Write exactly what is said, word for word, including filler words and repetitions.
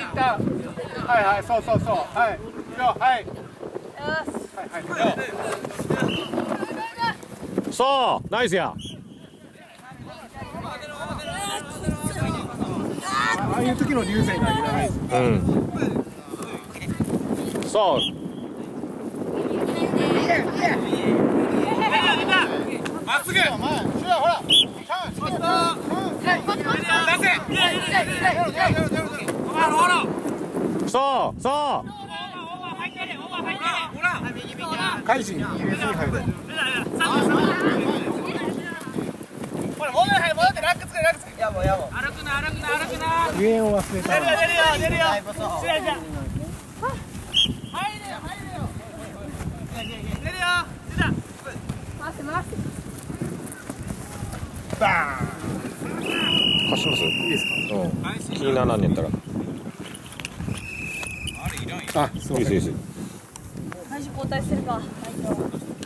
旦はいはいそうそうそうはいはいそうナイスや。 ああいう時の流星がいらないです。 うん。そう。 まっすぐ。ほら。 そうそう。 改心。入れずに入る。ほら、戻って戻ってラックつけラックつけ。やもうやもう。歩くな歩くな歩くな。油煙を忘れた。出るよ出るよ出るよ。入れよ入れよ。出るよ。出た。回して回して。バーン。 貸します。いいですか。うん。気にならんねんったら。 あ、そうです。 最初交代してるか。